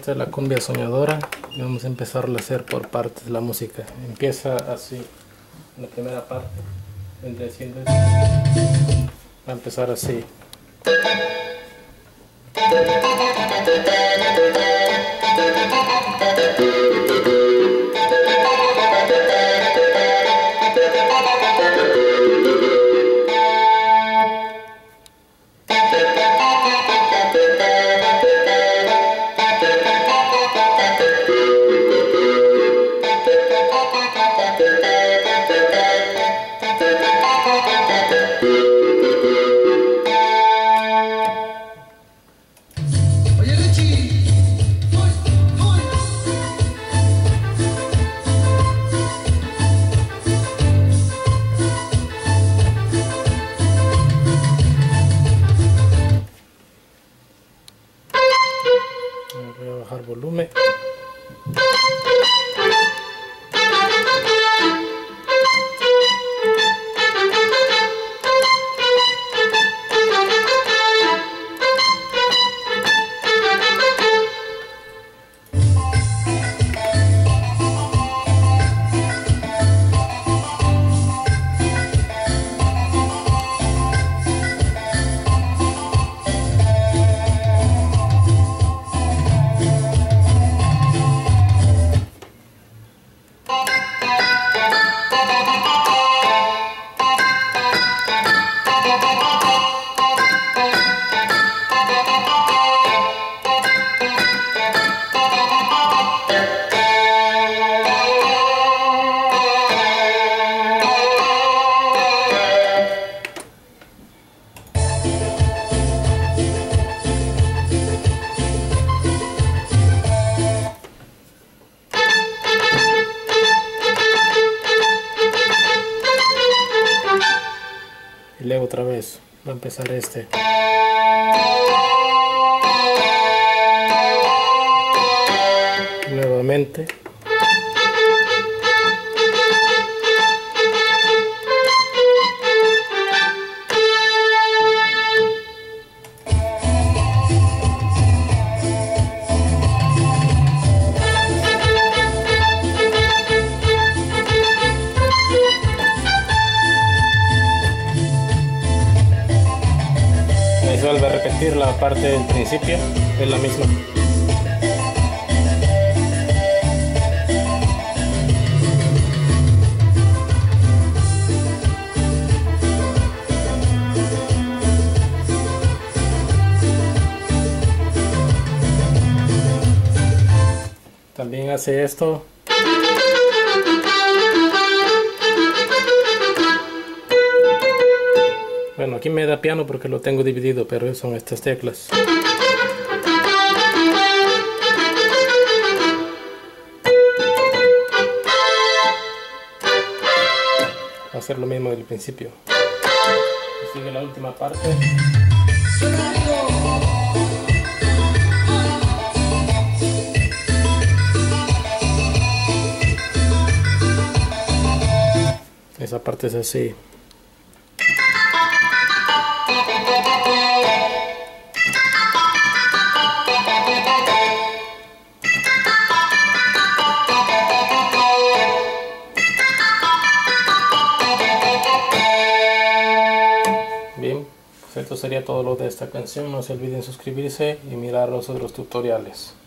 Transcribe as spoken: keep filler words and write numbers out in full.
Esta es la cumbia soñadora y vamos a empezar a hacer por partes la música. Empieza así, la primera parte, vendría siendo esto. Va a empezar así. Voy a bajar volumen. Y luego otra vez va a empezar este. Nuevamente. Vuelve a repetir la parte del principio, es la misma. También hace esto. Bueno, aquí me da piano porque lo tengo dividido, pero son estas teclas. Va a hacer lo mismo del principio. Y sigue la última parte. Esa parte es así. Bien, pues esto sería todo lo de esta canción. No se olviden suscribirse y mirar los otros tutoriales.